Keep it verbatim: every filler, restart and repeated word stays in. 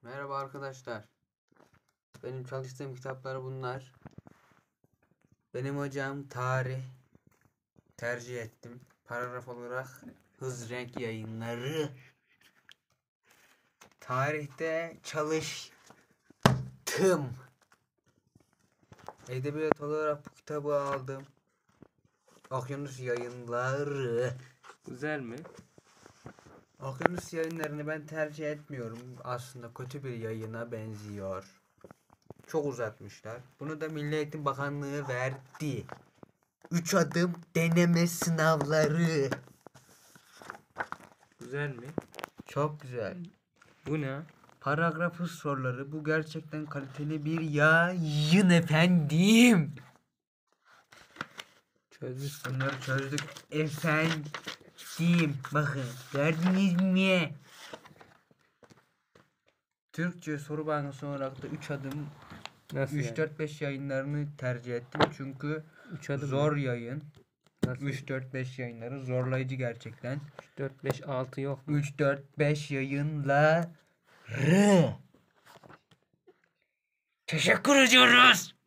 Merhaba arkadaşlar. Benim çalıştığım kitaplar bunlar. Benim hocam tarih tercih ettim. Paragraf olarak Hız Renk Yayınları. Tarihte çalıştım. Edebiyat olarak bu kitabı aldım. Okyanus Yayınları. Güzel mi? Okyanus Yayınlarını ben tercih etmiyorum. Aslında kötü bir yayına benziyor. Çok uzatmışlar. Bunu da Milli Eğitim Bakanlığı verdi. Üç adım deneme sınavları. Güzel mi? Çok güzel. Bu ne? Paragrafı soruları. Bu gerçekten kaliteli bir yayın efendim. Çözdük. Bunları çözdük efendim. Bakın gördünüz mü? Türkçe soru bankası olarak da üç adım Nasıl üç yani? dört beş yayınlarını tercih ettim. Çünkü üç adım zor mı? yayın. Nasıl? üç dört beş yayınları zorlayıcı gerçekten. üç dört beş altı yok mu? üç dört beş yayınları. Teşekkür ediyoruz.